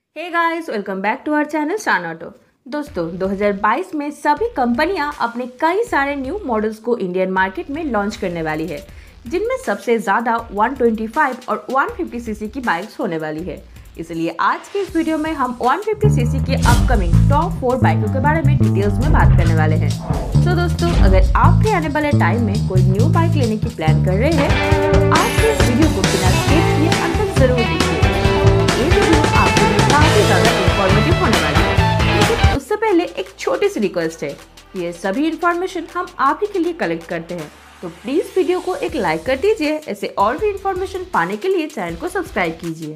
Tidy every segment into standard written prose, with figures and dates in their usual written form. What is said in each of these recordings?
Hey guys, welcome back to our channel Shan auto. दोस्तों 2022 में सभी कंपनियां अपने कई सारे न्यू मॉडल्स को इंडियन मार्केट में लॉन्च करने वाली है, जिनमें सबसे ज़्यादा 125 और 150 सीसी की बाइक्स होने वाली है। इसलिए आज के इस वीडियो में हम 150 सीसी के अपकमिंग टॉप 4 बाइकों के बारे में डिटेल्स में बात करने वाले हैं। तो दोस्तों, अगर आपके आने वाले टाइम में कोई न्यू बाइक लेने की प्लान कर रहे हैं तो आज के इस वीडियो को बिना स्किप किए अंत तक जरूर देखिए। ये वीडियो आपके लिए काफी ज्यादा इंफॉर्मेटिव होने वाला है, लेकिन उससे पहले एक छोटी सी रिक्वेस्ट है। ये सभी इंफॉर्मेशन हम आप ही के लिए कलेक्ट करते हैं, तो प्लीज वीडियो को एक लाइक कर दीजिए। ऐसे और भी इंफॉर्मेशन पाने के लिए चैनल को सब्सक्राइब कीजिए।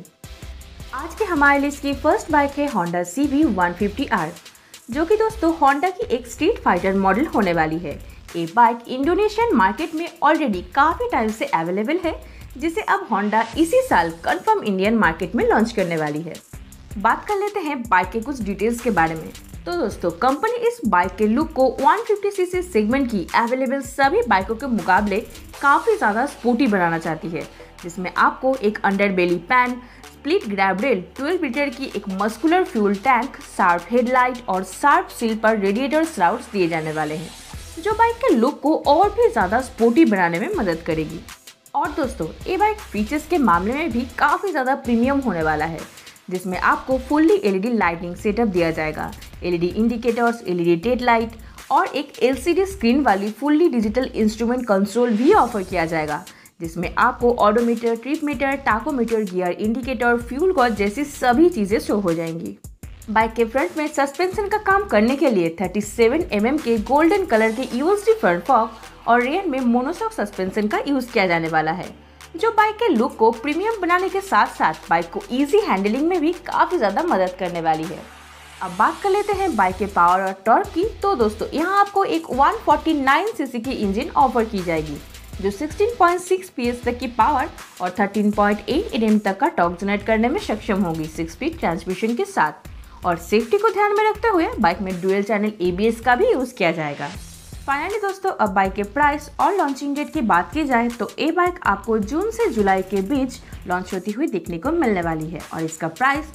आज के हमारे लिस्ट की फर्स्ट बाइक है होंडा CB150R, जो कि दोस्तों होंडा की एक स्ट्रीट फाइटर मॉडल होने वाली है। ये बाइक इंडोनेशियन मार्केट में ऑलरेडी काफी टाइम से अवेलेबल है, जिसे अब होंडा इसी साल कंफर्म इंडियन मार्केट में लॉन्च करने वाली है। बात कर लेते हैं बाइक के कुछ डिटेल्स के बारे में। तो दोस्तों, कंपनी इस बाइक के लुक को 150 सीसी सेगमेंट की अवेलेबल सभी बाइकों के मुकाबले काफी ज्यादा स्पोर्टी बनाना चाहती है, जिसमें आपको एक underbelly pan, split grab rail, 12 litre की एक muscular fuel tank, sharp headlight और शार्प सील पर रेडिएटर श्राउड्स दिए जाने वाले हैं, जो बाइक के लुक को और भी ज्यादा स्पोर्टी बनाने में मदद करेगी। और दोस्तों, ये बाइक फीचर्स के मामले में भी काफ़ी ज़्यादा प्रीमियम होने वाला है, जिसमें आपको फुल्ली LED लाइटिंग सेटअप दिया जाएगा, LED indicators, LED tail light और एक LCD स्क्रीन वाली फुल्ली डिजिटल इंस्ट्रूमेंट कंसोल भी ऑफर किया जाएगा, जिसमें आपको odometer, trip meter, tachometer, gear indicator, fuel gauge जैसी सभी चीज़ें शो हो जाएंगी। बाइक के फ्रंट में सस्पेंशन का काम करने के लिए 37 mm के गोल्डन कलर के USD फ्रंट फॉक और रेयर में मोनोशॉक सस्पेंशन का यूज किया जाने वाला है, जो बाइक के लुक को प्रीमियम बनाने के साथ साथ बाइक को इजी हैंडलिंग में भी काफी ज्यादा मदद करने वाली है। अब बात कर लेते हैं बाइक के पावर और टॉर्क की। तो दोस्तों, यहाँ आपको एक 149 सीसी की इंजन ऑफर की जाएगी, जो 16.6 PS तक की पावर और 13.8 Nm तक का टॉर्क जनरेट करने में सक्षम होगी 6 स्पीड ट्रांसमिशन के साथ। और सेफ्टी को ध्यान में रखते हुए बाइक में डुअल चैनल ABS का भी यूज किया जाएगा। फाइनली दोस्तों, अब बाइक के प्राइस और लॉन्चिंग डेट की बात की जाए तो ये बाइक आपको जून से जुलाई के बीच लॉन्च होती हुई देखने को मिलने वाली है और इसका प्राइस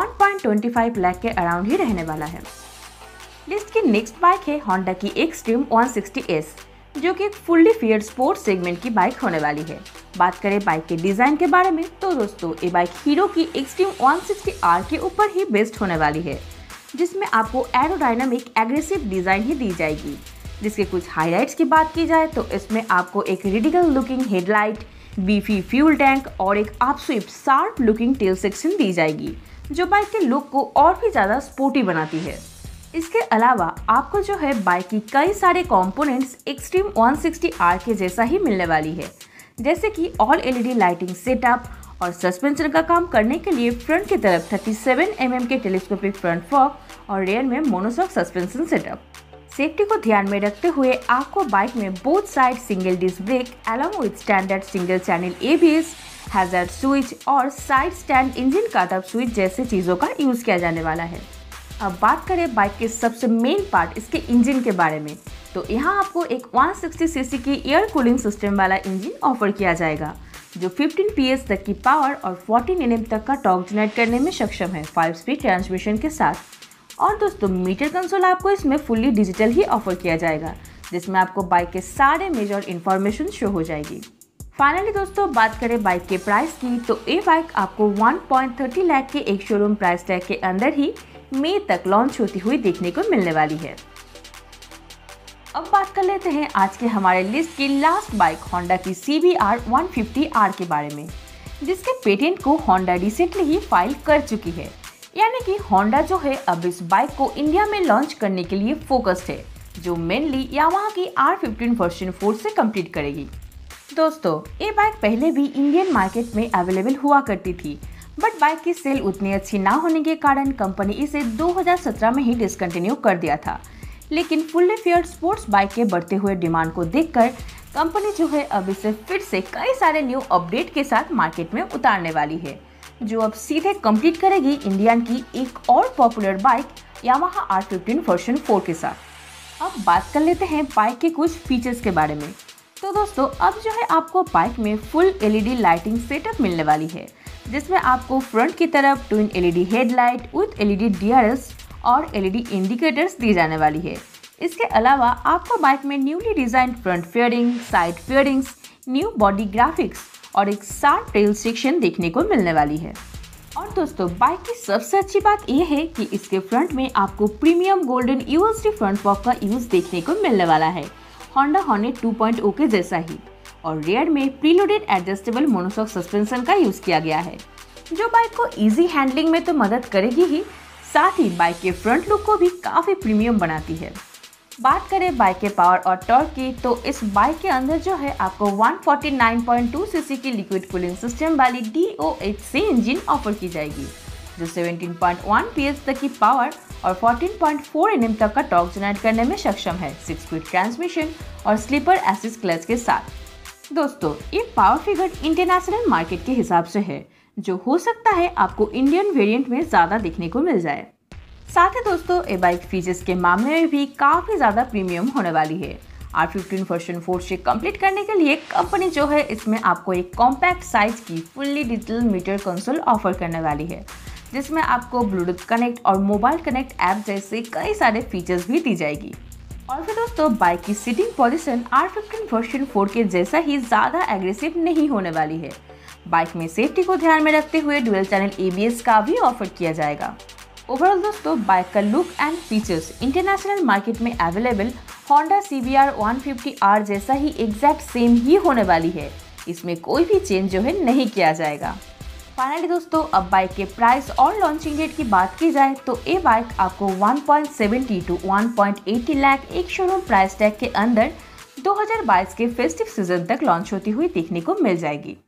1.25 लाख के अराउंड ही रहने वाला है। लिस्ट की नेक्स्ट बाइक है होंडा की एक्सट्रीम 160S, जो कि एक फुल्ली फेयर्ड स्पोर्ट सेगमेंट की बाइक होने वाली है। बात करें बाइक के डिजाइन के बारे में तो दोस्तों, ये बाइक हीरो की एक्सट्रीम 160R के ऊपर ही बेस्ड होने वाली है, जिसमें आपको एरोडायनामिक एग्रेसिव डिजाइन ही दी जाएगी। जिसके कुछ हाइलाइट्स की बात की जाए तो इसमें आपको एक radical looking headlight, beefy fuel tank और एक upswept sharp looking tail section दी जाएगी, जो बाइक के लुक को और भी ज़्यादा स्पोर्टी बनाती है। इसके अलावा आपको जो है बाइक की कई सारे कंपोनेंट्स एक्सट्रीम 160R के जैसा ही मिलने वाली है, जैसे कि ऑल LED लाइटिंग सेटअप और सस्पेंशन का काम करने के लिए फ्रंट की तरफ 37 mm के टेलीस्कोपिक फ्रंट फॉक और रेयर में मोनोशॉक सस्पेंशन सेटअप। सेफ्टी को ध्यान में रखते हुए आपको बाइक में both side single disc brake along with standard single channel ABS, hazard switch और side stand engine cutoff switch जैसे चीज़ों का यूज किया जाने वाला है। अब बात करें बाइक के सबसे मेन पार्ट इसके इंजन के बारे में, तो यहाँ आपको एक 160 सीसी की एयर कूलिंग सिस्टम वाला इंजन ऑफर किया जाएगा, जो 15 PS तक की पावर और 14 Nm तक का टॉर्क जनरेट करने में सक्षम है 5 स्पीड ट्रांसमिशन के साथ। और दोस्तों, मीटर कंसोल आपको इसमें फुल्ली डिजिटल ही ऑफर किया जाएगा, जिसमें आपको बाइक के सारे मेजर इंफॉर्मेशन शो हो जाएगी। फाइनली दोस्तों, बात करें बाइक के प्राइस की तो ये बाइक आपको 1.30 लाख के एक शोरूम प्राइस टैग के अंदर ही मई तक लॉन्च होती हुई देखने को मिलने वाली है। अब बात कर लेते हैं आज के हमारे लिस्ट की लास्ट बाइक होंडा की CBR150R के बारे में, जिसके पेटेंट को होंडा रिसेंटली ही फाइल कर चुकी है। यानी कि होंडा जो है अब इस बाइक को इंडिया में लॉन्च करने के लिए फोकस्ड है, जो मेनली यामाहा की R15 वर्जन 4 से कंप्लीट करेगी। दोस्तों, ये बाइक पहले भी इंडियन मार्केट में अवेलेबल हुआ करती थी, बट बाइक की सेल उतनी अच्छी ना होने के कारण कंपनी इसे 2017 में ही डिसकंटिन्यू कर दिया था। लेकिन फुल्ली फेयर्ड स्पोर्ट्स बाइक के बढ़ते हुए डिमांड को देखकर कंपनी जो है अब इसे फिर से कई सारे न्यू अपडेट के साथ मार्केट में उतारने वाली है, जो अब सीधे कंप्लीट करेगी इंडियन की एक और popular bike Yamaha R15 version 4 के साथ। अब बात कर लेते हैं बाइक के कुछ फीचर्स के बारे में। तो दोस्तों, अब जो है आपको बाइक में फुल LED लाइटिंग सेटअप मिलने वाली है, जिसमें आपको फ्रंट की तरफ twin LED headlight with LED DRS और एलईडी इंडिकेटर्स दी जाने वाली है। इसके अलावा आपको बाइक में newly designed front fairing, side fairings, new body graphics और एक शार्प टेल सेक्शन देखने को मिलने वाली है। और दोस्तों, बाइक की सबसे अच्छी बात यह है कि इसके फ्रंट में आपको premium golden USD front fork का यूज देखने को मिलने वाला है, होंडा हॉर्नेट 2.0 के जैसा ही। और रेयर में प्रीलोडेड एडजस्टेबल मोनोशॉक सस्पेंशन का यूज किया गया है, जो बाइक को इजी हैंडलिंग में तो मदद करेगी ही, साथ ही बाइक के फ्रंट लुक को भी काफी प्रीमियम बनाती है। बात करें बाइक के पावर और टॉर्क की, तो इस बाइक के अंदर जो है आपको 149.2 सीसी की लिक्विड कूलिंग सिस्टम वाली DOHC इंजन ऑफर की जाएगी, जो 17.1 PS तक की पावर और 14.4 Nm तक का टॉर्क जनरेट करने में सक्षम है, 6 स्पीड ट्रांसमिशन और स्लीपर असिस्ट क्लच के साथ। दोस्तों, ये पावर फिगर इंटरनेशनल मार्केट के हिसाब से है, जो हो सकता है आपको इंडियन वेरिएंट में ज़्यादा देखने को मिल जाए। साथ ही दोस्तों, ये बाइक फीचर्स के मामले में भी काफ़ी ज़्यादा प्रीमियम होने वाली है। R15 वर्जन 4 से कंप्लीट करने के लिए कंपनी जो है इसमें आपको एक कॉम्पैक्ट साइज की fully digital meter console offer करने वाली है, जिसमें आपको ब्लूटूथ कनेक्ट और मोबाइल कनेक्ट ऐप जैसे कई सारे फीचर्स भी दी जाएगी। और फिर दोस्तों, बाइक की सीटिंग पोजीशन R15 वर्जन 4 के जैसा ही ज़्यादा एग्रेसिव नहीं होने वाली है। बाइक में सेफ्टी को ध्यान में रखते हुए डुअल चैनल ABS का भी ऑफर किया जाएगा। ओवरऑल दोस्तों, बाइक का look and features international market में अवेलेबल होंडा CBR 150R जैसा ही एग्जैक्ट सेम ही होने वाली है। इसमें कोई भी चेंज जो है नहीं किया जाएगा। फाइनली दोस्तों, अब बाइक के प्राइस और लॉन्चिंग डेट की बात की जाए तो ये बाइक आपको 1.70 to 1.80 लाख एक शोरूम प्राइस टैग के अंदर 2022 के फेस्टिव सीजन तक लॉन्च होती हुई देखने को मिल जाएगी।